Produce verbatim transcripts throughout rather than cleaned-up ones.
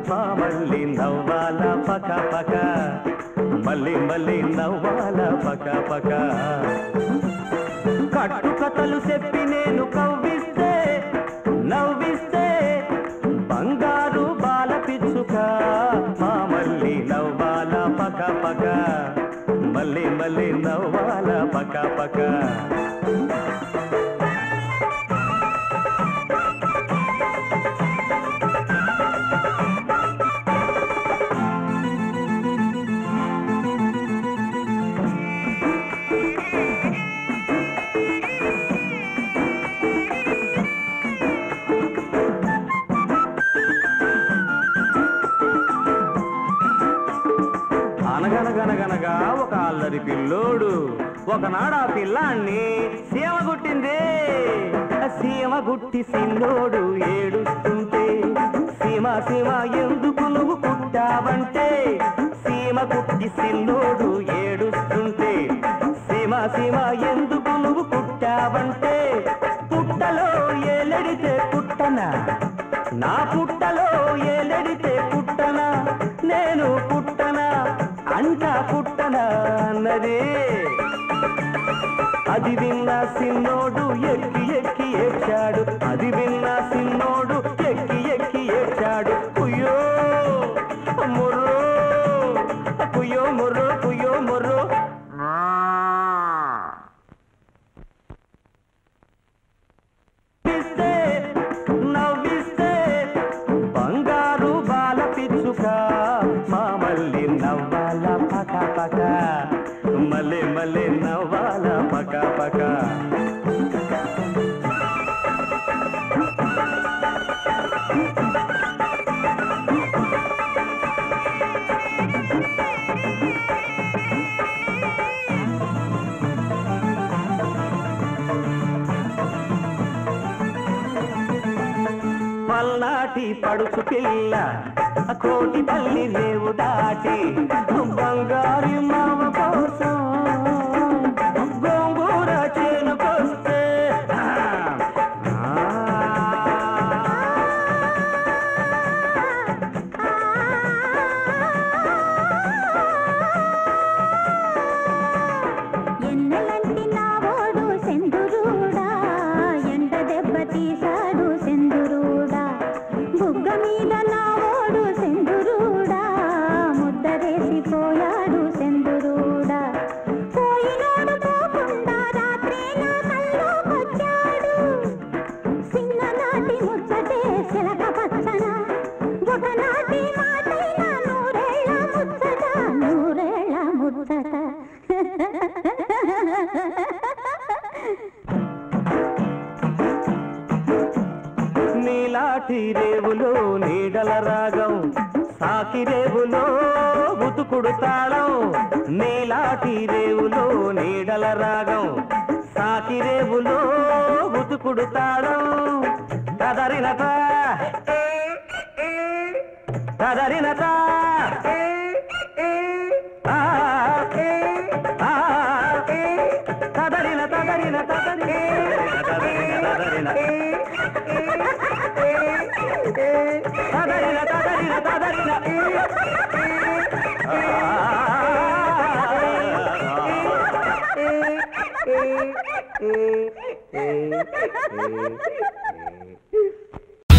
మా మళ్ళీ నవ్వాల పక పక మళ్ళీ మళ్ళీ నవ్వాల పక పక కట్టు కథలు చెప్పి నేను కవ్విస్తే నవ్విస్తే బంగారు బాల పిచ్చుక మా మళ్ళీ నవ్వాల పక పక మళ్ళీ మళ్ళీ నవ్వాల పక పక అనగనగనగనగా ఒక అల్లరి పిల్లోడు ఒకనాడు ఆ పిల్లాన్ని సీమ గుట్టింది. సీమ గుట్టి సిన్నోడు ఏడుస్తుంటే సీమ సీమ ఎందుకు నువ్వు కుట్టావంటే సీమ గుట్టి సిన్నోడు ఏడుస్తుంటే సీమ సీమ ఎందుకు నువ్వు కుట్టావంటే పుట్టలో ఏలెడితే పుట్టనా నా పుట్టలో ఏలెడితే పుట్టనా నేను పుట్టనా అంటా పుట్టనా అన్నది. అది విన్న సిన్నోడు ఎక్కి ఎక్కి ఏడ్చాడు అది విన్న సిన్నోడు ఎక్కి ఎక్కి ఏడ్చాడు. కుయ్యో ముర్రో కుయ్యో ముర్రో కుయ్యో ముర్రో నవ్విస్తే బంగారు బాల పిచ్చుక మా మళ్ళీ నవ్వాల పక పక మళ్ళీ మళ్ళీ నవ్వాల పక పక పల్నాటి పడుచు పిల్ల కోటి పల్లి రేవు దాటి బంగారు మామ కోసం గోంగూర చేనుకొస్తే ఎన్నెలంటి నావోడు సెందురుడా ఎండ దెబ్బ తీశాడు సెందురుడా బుగ్గ మీద నావోడు సెందురుడా ముద్దరేసిపోయాడు సెందురుడా పోయినోడు పోకుండా రాత్రి నా కల్లోకొచ్చాడు చిన్ననాటి ముచ్చటే చిలక పచ్చన ఒకనాటి మాటైన నూరేళ్ళ ముచ్చట నూరేళ్ళ ముచ్చట. నీలాటి రేవులో నీడల రాగం సాకి రేవులో ఉతుకుడు తాళం నీలాటి రేవులో నీడల రాగం సాకి రేవులో ఉతుకుడు తాళం కదరినత కదరినత కదరిన కదరిన కదరిన కదరిన కదరిన కదరిన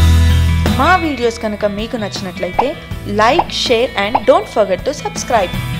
మా వీడియోస్ కనుక మీకు నచ్చినట్లయితే like share and don't forget to subscribe.